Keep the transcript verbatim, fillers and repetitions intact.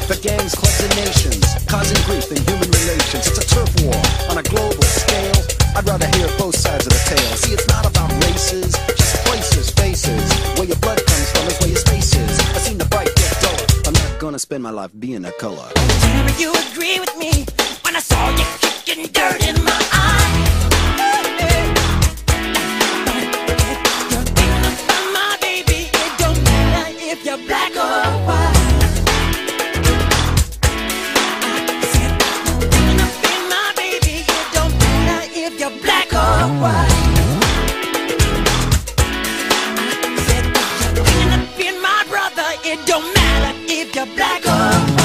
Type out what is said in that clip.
for gangs, clubs, and nations, causing grief in human relations. It's a turf war on a global scale. I'd rather hear both sides of the tale. See, it's not about races, just places, faces. Where your blood comes from is where your space is. I've seen the bright get duller. I'm not gonna spend my life being a color. Tell me you agree with me when I saw you kicking dirt in my eye. You're thinking about my baby. It don't matter if you're black or white. I said you're thinking about my baby. It don't matter if you're black or white. I said you're thinking about my brother. It don't matter if you're black or white.